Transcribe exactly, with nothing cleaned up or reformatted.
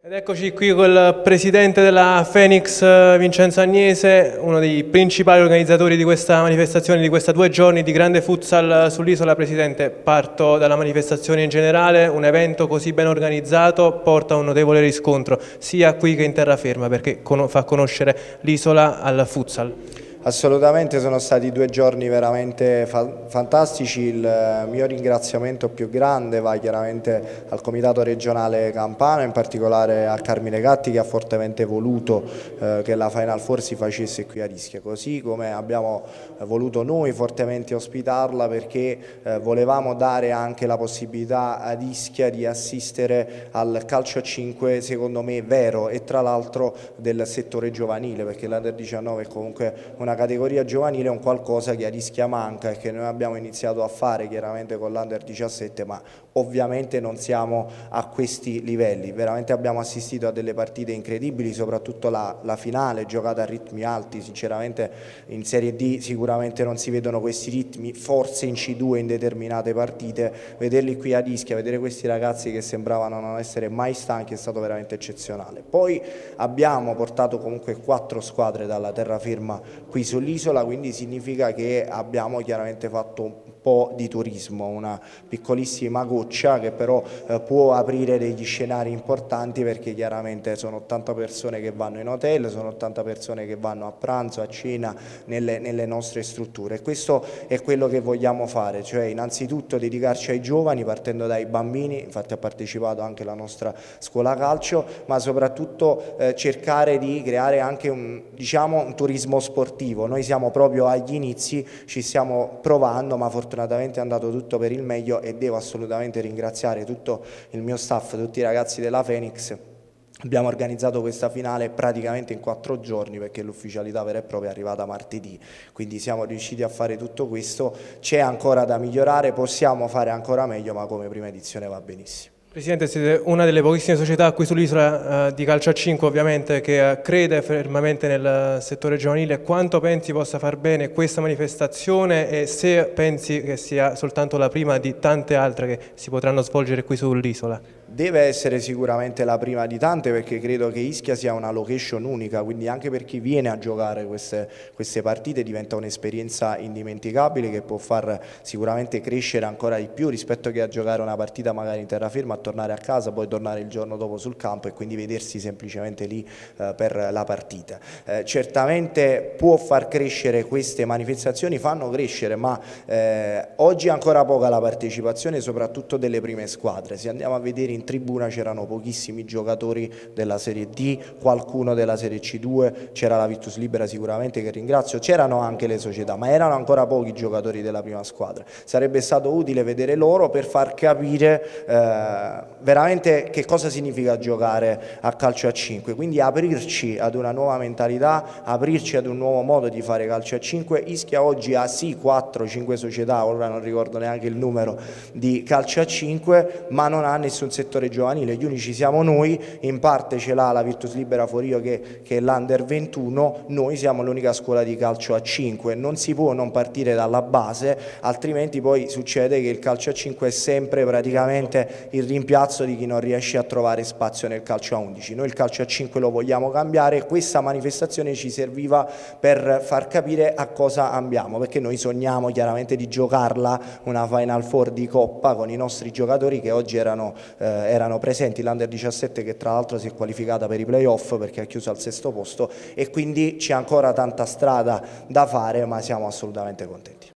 Ed eccoci qui col presidente della Phoenix, Vincenzo Agnese, uno dei principali organizzatori di questa manifestazione, di questa due giorni di grande futsal sull'isola. Presidente, parto dalla manifestazione in generale. Un evento così ben organizzato porta un notevole riscontro sia qui che in terraferma, perché fa conoscere l'isola al futsal. Assolutamente, sono stati due giorni veramente fa fantastici. Il mio ringraziamento più grande va chiaramente al Comitato Regionale Campano, in particolare a Carmine Gatti, che ha fortemente voluto eh, che la Final Four si facesse qui a Ischia, così come abbiamo voluto noi fortemente ospitarla, perché eh, volevamo dare anche la possibilità ad Ischia di assistere al calcio a cinque, secondo me vero, e tra l'altro del settore giovanile, perché l'Under diciannove è comunque una categoria giovanile, è un qualcosa che a Ischia manca e che noi abbiamo iniziato a fare chiaramente con l'Under diciassette, ma ovviamente non siamo a questi livelli. Veramente abbiamo assistito a delle partite incredibili, soprattutto la, la finale giocata a ritmi alti. Sinceramente in Serie D sicuramente non si vedono questi ritmi, forse in C due in determinate partite. Vederli qui ad Ischia, vedere questi ragazzi che sembravano non essere mai stanchi è stato veramente eccezionale. Poi abbiamo portato comunque quattro squadre dalla terraferma qui sull'isola, quindi significa che abbiamo chiaramente fatto un po' di turismo, una piccolissima goccia che però eh, può aprire degli scenari importanti, perché chiaramente sono ottanta persone che vanno in hotel, sono ottanta persone che vanno a pranzo, a cena nelle, nelle nostre strutture, e questo è quello che vogliamo fare, cioè innanzitutto dedicarci ai giovani partendo dai bambini. Infatti ha partecipato anche la nostra scuola calcio, ma soprattutto eh, cercare di creare anche un, diciamo, un turismo sportivo. Noi siamo proprio agli inizi, ci stiamo provando, ma fortunatamente è andato tutto per il meglio, e devo assolutamente ringraziare tutto il mio staff, tutti i ragazzi della Phoenix. Abbiamo organizzato questa finale praticamente in quattro giorni, perché l'ufficialità vera e propria è arrivata martedì, quindi siamo riusciti a fare tutto questo. C'è ancora da migliorare, possiamo fare ancora meglio, ma come prima edizione va benissimo. Presidente, siete una delle pochissime società qui sull'isola eh, di calcio a cinque ovviamente che eh, crede fermamente nel settore giovanile. Quanto pensi possa far bene questa manifestazione, e se pensi che sia soltanto la prima di tante altre che si potranno svolgere qui sull'isola? Deve essere sicuramente la prima di tante, perché credo che Ischia sia una location unica, quindi anche per chi viene a giocare queste, queste partite diventa un'esperienza indimenticabile, che può far sicuramente crescere ancora di più rispetto che a giocare una partita magari in terraferma, a tornare a casa, poi tornare il giorno dopo sul campo e quindi vedersi semplicemente lì eh, per la partita. Eh, certamente può far crescere, queste manifestazioni fanno crescere, ma eh, oggi è ancora poca la partecipazione, soprattutto delle prime squadre. Se andiamo a vedere in tribuna c'erano pochissimi giocatori della Serie D, qualcuno della Serie C due, c'era la Virtus Libera sicuramente, che ringrazio, c'erano anche le società, ma erano ancora pochi giocatori della prima squadra. Sarebbe stato utile vedere loro per far capire eh, veramente che cosa significa giocare a calcio a cinque, quindi aprirci ad una nuova mentalità, aprirci ad un nuovo modo di fare calcio a cinque. Ischia oggi ha sì quattro cinque società, ora non ricordo neanche il numero, di calcio a cinque, ma non ha nessun settore giovanile. Gli unici siamo noi, in parte ce l'ha la Virtus Libera Forio che, che è l'Under ventuno, noi siamo l'unica scuola di calcio a cinque. Non si può non partire dalla base, altrimenti poi succede che il calcio a cinque è sempre praticamente il rimpiazzo di chi non riesce a trovare spazio nel calcio a undici. Noi il calcio a cinque lo vogliamo cambiare, e questa manifestazione ci serviva per far capire a cosa ambiamo, perché noi sogniamo chiaramente di giocarla una Final Four di Coppa con i nostri giocatori che oggi erano eh, erano presenti, l'Under diciassette che tra l'altro si è qualificata per i playoff perché ha chiuso al sesto posto, e quindi c'è ancora tanta strada da fare, ma siamo assolutamente contenti.